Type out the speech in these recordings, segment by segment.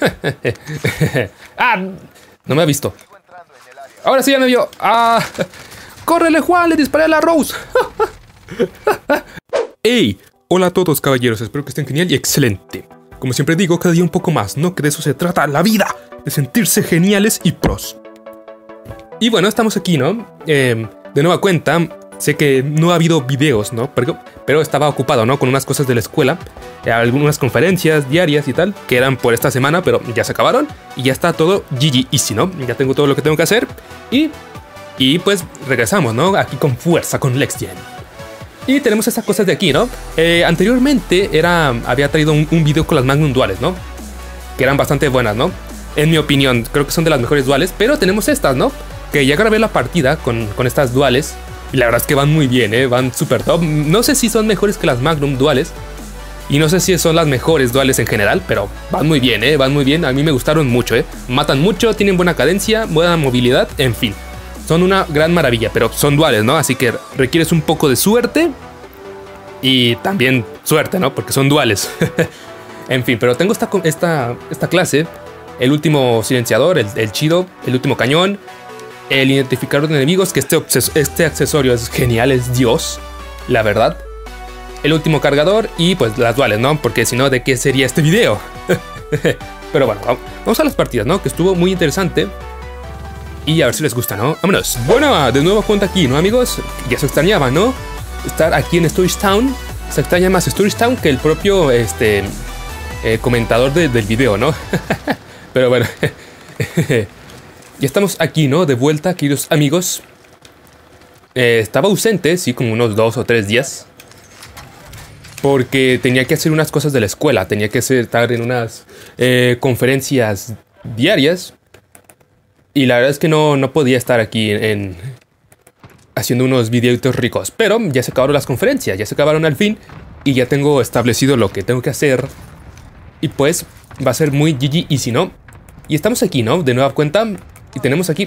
¡Ah! No me ha visto. Ahora sí ya me vio. ¡Ah! ¡Córrele, Juan! ¡Le disparé a la Rose! ¡Ey! Hola a todos, caballeros. Espero que estén genial y excelente. Como siempre digo, cada día un poco más, ¿no? Que de eso se trata la vida. De sentirse geniales y pros. Y bueno, estamos aquí, ¿no? De nueva cuenta. Sé que no ha habido videos, ¿no? Pero estaba ocupado, ¿no? Con unas cosas de la escuela. Algunas conferencias diarias y tal. Que eran por esta semana, pero ya se acabaron. Y ya está todo GG easy, ¿no? Ya tengo todo lo que tengo que hacer. Y pues regresamos, ¿no? Aquí con fuerza, con Lexien. Y tenemos estas cosas de aquí, ¿no? Anteriormente había traído un video con las Magnum duales, ¿no? Que eran bastante buenas, ¿no? En mi opinión, creo que son de las mejores duales. Pero tenemos estas, ¿no? Que ya grabé la partida con estas duales. Y la verdad es que van muy bien, ¿eh? Van súper top. No sé si son mejores que las Magnum duales. Y no sé si son las mejores duales en general. Pero van muy bien, ¿eh? Van muy bien. A mí me gustaron mucho, ¿eh? Matan mucho, tienen buena cadencia, buena movilidad, en fin. Son una gran maravilla, pero son duales, ¿no? Así que requieres un poco de suerte. Y también suerte, ¿no? Porque son duales. En fin, pero tengo esta clase. El último silenciador, el chido, el último cañón. El identificador de enemigos, que este accesorio es genial, es Dios, la verdad. El último cargador y pues las duales, ¿no? Porque si no, ¿de qué sería este video? Pero bueno, vamos a las partidas, ¿no? Que estuvo muy interesante. Y a ver si les gusta, ¿no? ¡Vámonos! Bueno, de nuevo cuenta aquí, ¿no, amigos? Ya se extrañaba, ¿no? Estar aquí en Storage Town. Se extraña más Storage Town que el propio, comentador del video, ¿no? Pero bueno. Ya estamos aquí, ¿no? De vuelta, queridos amigos. Estaba ausente, sí, como unos 2 o 3 días. Porque tenía que hacer unas cosas de la escuela. Tenía que estar en unas conferencias diarias. Y la verdad es que no podía estar aquí haciendo unos videitos ricos. Pero ya se acabaron las conferencias, ya se acabaron al fin. Y ya tengo establecido lo que tengo que hacer. Y pues va a ser muy GG easy, ¿no? Y estamos aquí, ¿no? De nueva cuenta. Y tenemos aquí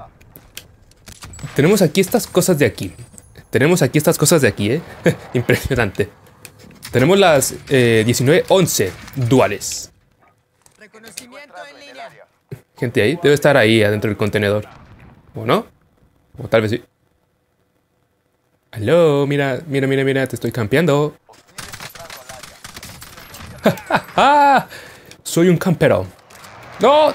estas cosas de aquí. Tenemos aquí estas cosas de aquí, ¿eh? Impresionante. Tenemos las 1911 duales. Reconocimiento en línea. Gente ahí, debe estar ahí adentro del contenedor. ¿O no? O tal vez sí. Aló, mira, te estoy campeando. Soy un campero. ¡No!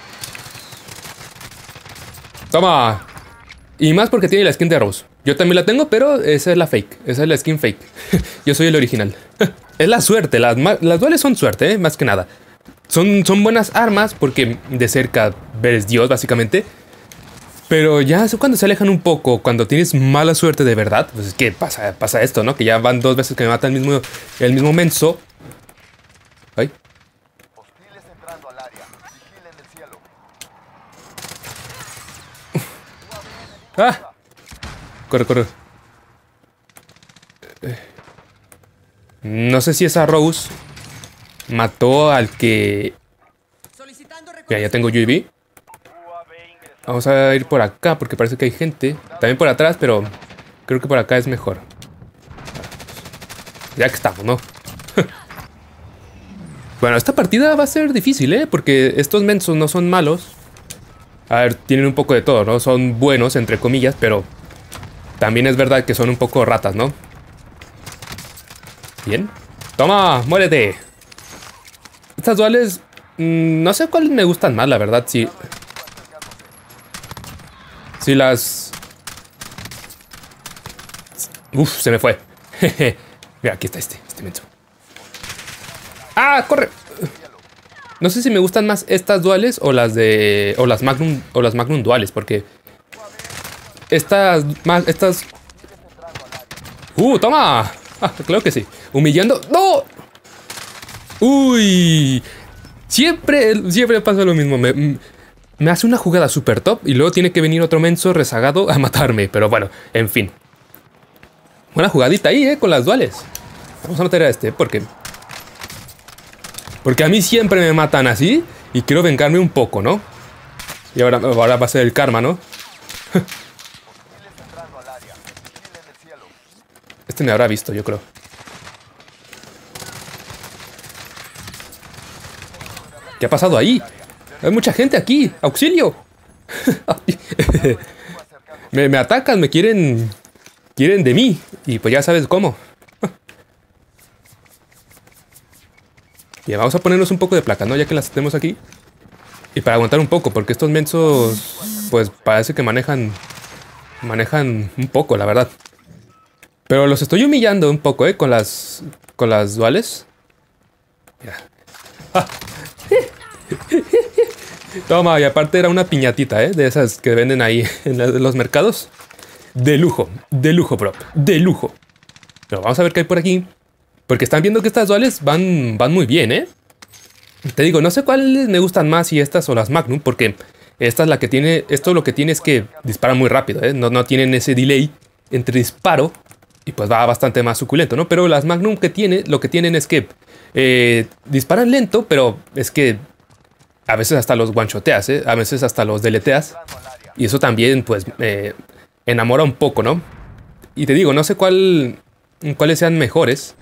Toma. Y más porque tiene la skin de Rose. Yo también la tengo, pero esa es la fake. Esa es la skin fake. Yo soy el original. Es la suerte. Las duales son suerte, más que nada. Son buenas armas porque de cerca ves Dios, básicamente. Pero ya cuando se alejan un poco, cuando tienes mala suerte de verdad, pues es que pasa esto, ¿no? Que ya van 2 veces que me mata el mismo menso. Ay. Hostiles entrando al área. Vigilen el cielo. ¡Ah! Corre. No sé si esa Rose mató al que... Mira, ya tengo UAV. Vamos a ir por acá porque parece que hay gente. También por atrás, pero creo que por acá es mejor. Ya que estamos, ¿no? Bueno, esta partida va a ser difícil, ¿eh? Porque estos mensos no son malos. A ver, tienen un poco de todo, ¿no? Son buenos, entre comillas, pero también es verdad que son un poco ratas, ¿no? Bien. ¡Toma! ¡Muérete! Estas duales... no sé cuáles me gustan más, la verdad. Si las... Uf, se me fue. Mira, aquí está este menso. ¡Ah! ¡Corre! No sé si me gustan más estas duales o las Magnum duales, porque estas ¡toma! Ah, claro que sí. Humillando. ¡No! ¡Uy! Siempre pasa lo mismo. Me hace una jugada super top y luego tiene que venir otro menso rezagado a matarme. Pero bueno, en fin. Buena jugadita ahí, con las duales. Vamos a meter a este, porque a mí siempre me matan así y quiero vengarme un poco, ¿no? Y ahora va a ser el karma, ¿no? Este me habrá visto, yo creo. ¿Qué ha pasado ahí? Hay mucha gente aquí. ¡Auxilio! me atacan, me quieren de mí. Y pues ya sabes cómo. Bien, vamos a ponernos un poco de placas, ¿no? Ya que las tenemos aquí. Y para aguantar un poco, porque estos mensos, pues parece que manejan un poco, la verdad. Pero los estoy humillando un poco, con las duales. Mira. ¡Ah! Toma, y aparte era una piñatita, de esas que venden ahí en los mercados. De lujo, bro, de lujo. Pero vamos a ver qué hay por aquí. Porque están viendo que estas duales van muy bien, Te digo, no sé cuáles me gustan más, si estas o las Magnum, porque esta es la que tiene. Esto lo que tiene es que dispara muy rápido, no tienen ese delay entre disparo. Y pues va bastante más suculento, ¿no? Pero las Magnum lo que tienen es que disparan lento, pero es que a veces hasta los one-shoteas, a veces hasta los deleteas. Y eso también, pues, enamora un poco, ¿no? Y te digo, no sé cuáles sean mejores.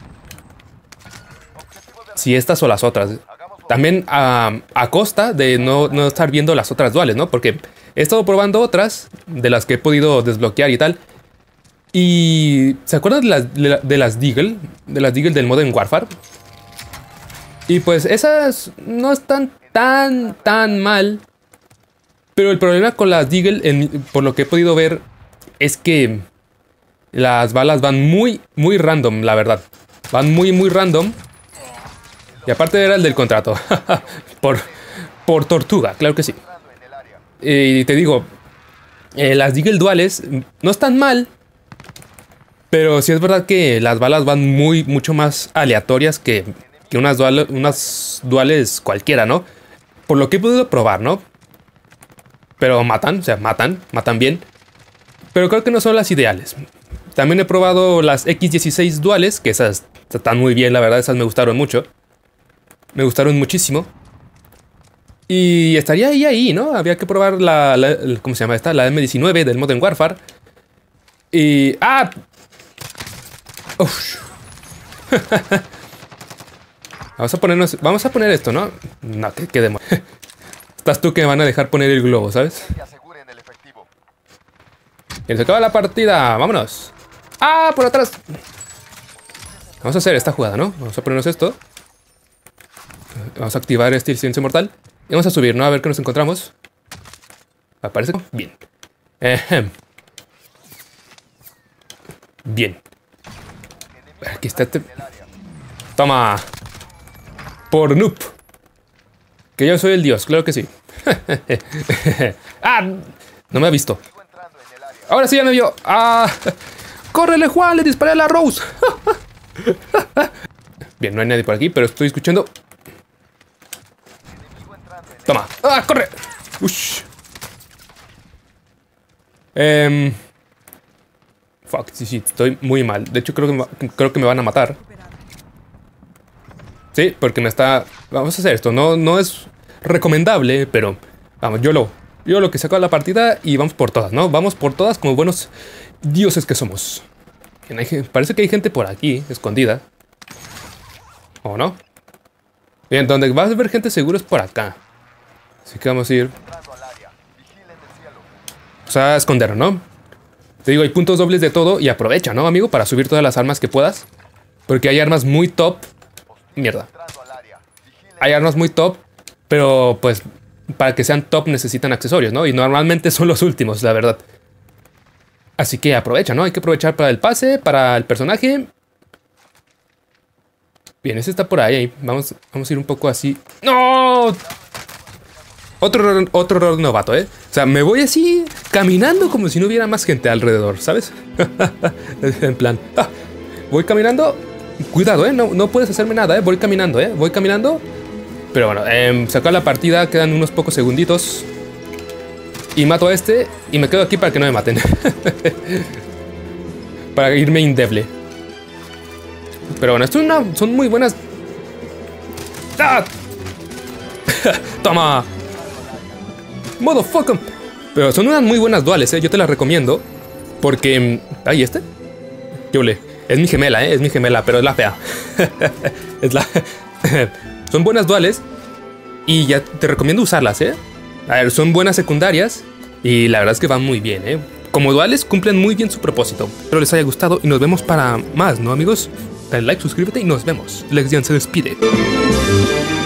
Si estas o las otras. También a costa de no estar viendo las otras duales, ¿no? Porque he estado probando otras de las que he podido desbloquear y tal. Y ¿se acuerdan de las Deagle? De las Deagle del Modern Warfare. Y pues esas no están tan mal. Pero el problema con las Deagle, por lo que he podido ver, es que las balas van muy random, la verdad. Van muy random. Y aparte era el del contrato. por tortuga, claro que sí. Y te digo, las Deagle duales no están mal. Pero sí es verdad que las balas van mucho más aleatorias que unas duales cualquiera, ¿no? Por lo que he podido probar, ¿no? Pero matan, o sea, matan bien. Pero creo que no son las ideales. También he probado las X16 duales, que esas están muy bien, la verdad, esas me gustaron mucho. Me gustaron muchísimo. Y estaría ahí, ¿no? Habría que probar ¿cómo se llama esta? La M19 del Modern Warfare. Y... ¡ah! Uf. Vamos a poner esto, ¿no? No, que quedemos. Estás tú que me van a dejar poner el globo, ¿sabes? Que se acaba la partida, vámonos. ¡Ah! Por atrás. Vamos a hacer esta jugada, ¿no? Vamos a ponernos esto. Vamos a activar este silencio mortal. Y vamos a subir, ¿no? A ver qué nos encontramos. Aparece. Bien. Bien. Aquí está. Toma. Por noob. Que yo soy el dios, claro que sí. ¡Ah! No me ha visto. Ahora sí ya me vio. ¡Ah! ¡Córrele, Juan! Le disparé a la Rose. Bien, no hay nadie por aquí, pero estoy escuchando. Toma. ¡Ah! ¡Corre! Ush. Fuck, sí, estoy muy mal. De hecho, creo que me van a matar. Sí, porque me está... Vamos a hacer esto. No es recomendable, pero... Vamos, yo lo que saco la partida y vamos por todas, ¿no? Vamos por todas como buenos dioses que somos. Parece que hay gente por aquí, escondida. ¿O no? Bien, donde vas a ver gente seguro es por acá. Así que vamos a ir... O sea, a esconder, ¿no? Te digo, hay puntos dobles de todo y aprovecha, ¿no, amigo? Para subir todas las armas que puedas. Porque hay armas muy top. Mierda. Hay armas muy top, pero pues para que sean top necesitan accesorios, ¿no? Y normalmente son los últimos, la verdad. Así que aprovecha, ¿no? Hay que aprovechar para el pase, para el personaje. Bien, ese está por ahí. Vamos a ir un poco así. ¡No! Otro error novato, ¿eh? O sea, me voy así caminando como si no hubiera más gente alrededor, ¿sabes? En plan, voy caminando. Cuidado, ¿eh? No puedes hacerme nada, ¿eh? Voy caminando, ¿eh? Voy caminando. Pero bueno, se acaba la partida. Quedan unos pocos segunditos. Y mato a este. Y me quedo aquí para que no me maten. Para irme indeble. Pero bueno, esto son muy buenas. ¡Ah! ¡Toma! ¡Motherfucker! Pero son unas muy buenas duales, ¿eh? Yo te las recomiendo. Porque... ¿Ay, este? ¿Qué ole? Es mi gemela, ¿eh? Es mi gemela, pero es la fea. Es la... Son buenas duales. Y ya te recomiendo usarlas, ¿eh? A ver, son buenas secundarias y la verdad es que van muy bien, ¿eh? Como duales cumplen muy bien su propósito. Espero les haya gustado y nos vemos para más, ¿no, amigos? Dale like, suscríbete y nos vemos. Lexian se despide.